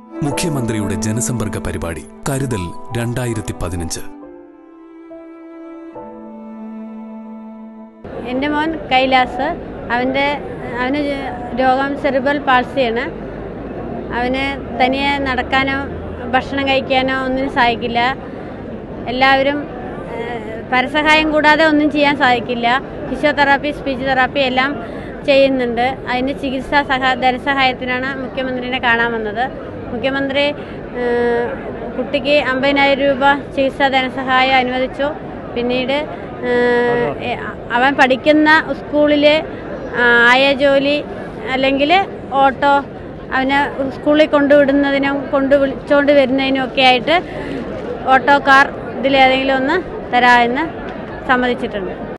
മുഖ്യമന്ത്രിയുടെ ജനസമ്പർക്ക പരിപാടി കരുതൽ 2015. എൻ്റെ മോൻ കൈലാസ്, അവന് രോഗം സെറിബ്രൽ പാൾസിയാണ്. അവന് തനിയെ നടക്കാനോ ഭക്ഷണം കഴിക്കാനോ ഒന്നിനും സാധിക്കില്ല. എല്ലാവരും പരസഹായം കൂടാതെ ഒന്നും ചെയ്യാൻ സാധിക്കില്ല. ഫിസിയോതെറാപ്പി, സ്പീച്ച് തെറാപ്പി എല്ലാം ചെയ്യുന്നുണ്ട്. അതിന് ധനസഹായത്തിനാണ് മുഖ്യമന്ത്രിനെ കാണാൻ വന്നത്. മുഖ്യമന്ത്രി കുട്ടിക്ക് 50,000 രൂപ ചികിത്സാ ധനസഹായം അനുവദിച്ചു. പിന്നീട് അവൻ പഠിക്കുന്ന സ്കൂളിൽ ജോലി അല്ലെങ്കിൽ ഓട്ടോ അവനെ സ്കൂളിൽ കൊണ്ടുവിടുന്നതിനും വിളിച്ചുകൊണ്ട് വരുന്നതിനും ഒക്കെ ആയിട്ട് ഓട്ടോ കാർ ഇതിലേതെങ്കിലും ഒന്ന് തരാമെന്ന് സമ്മതിച്ചിട്ടുണ്ട്.